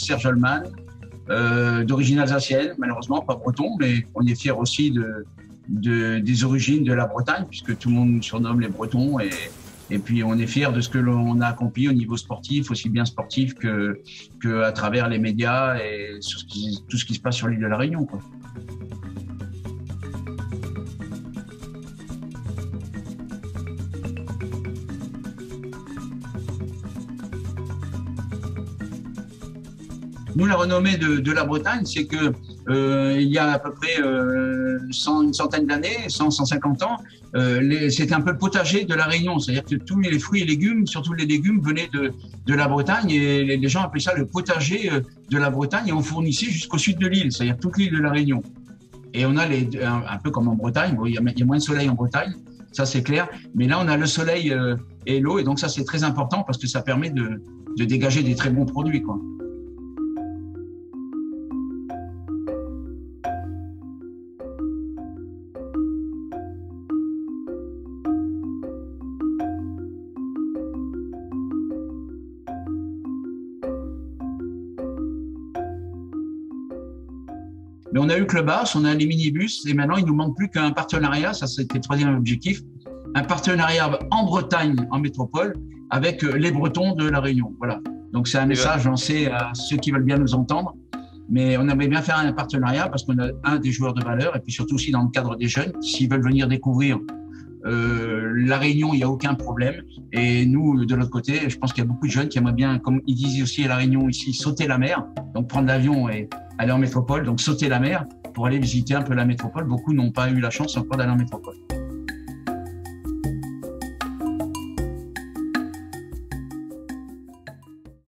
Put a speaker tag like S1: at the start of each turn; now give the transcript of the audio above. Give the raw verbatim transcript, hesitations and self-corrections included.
S1: Serge Holman, euh, d'origine alsacienne, malheureusement pas breton, mais on est fiers aussi de, de, des origines de la Bretagne, puisque tout le monde nous surnomme les Bretons. Et, et puis on est fiers de ce que l'on a accompli au niveau sportif, aussi bien sportif que, que à travers les médias et sur ce qui, tout ce qui se passe sur l'île de la Réunion, quoi. Nous, la renommée de, de la Bretagne, c'est que euh, il y a à peu près euh, cent, une centaine d'années, cent, cent cinquante ans, euh, c'était un peu le potager de la Réunion. C'est-à-dire que tous les fruits et légumes, surtout les légumes, venaient de, de la Bretagne et les, les gens appelaient ça le potager de la Bretagne et on fournissait jusqu'au sud de l'île, c'est-à-dire toute l'île de la Réunion. Et on a les, un, un peu comme en Bretagne, bon, il y a, il y a moins de soleil en Bretagne, ça c'est clair, mais là on a le soleil euh, et l'eau et donc ça c'est très important parce que ça permet de, de dégager des très bons produits, quoi. Mais on a eu Clubhouse, on a les minibus et maintenant il nous manque plus qu'un partenariat, ça c'était le troisième objectif, un partenariat en Bretagne, en métropole, avec les Bretons de la Réunion. Voilà. Donc c'est un message lancé à ceux qui veulent bien nous entendre, mais on aimerait bien faire un partenariat parce qu'on a un des joueurs de valeur et puis surtout aussi dans le cadre des jeunes, s'ils veulent venir découvrir euh, la Réunion, il n'y a aucun problème. Et nous, de l'autre côté, je pense qu'il y a beaucoup de jeunes qui aimeraient bien, comme ils disent aussi à la Réunion ici, sauter la mer, donc prendre l'avion et aller en métropole, donc sauter la mer pour aller visiter un peu la métropole. Beaucoup n'ont pas eu la chance encore d'aller en métropole.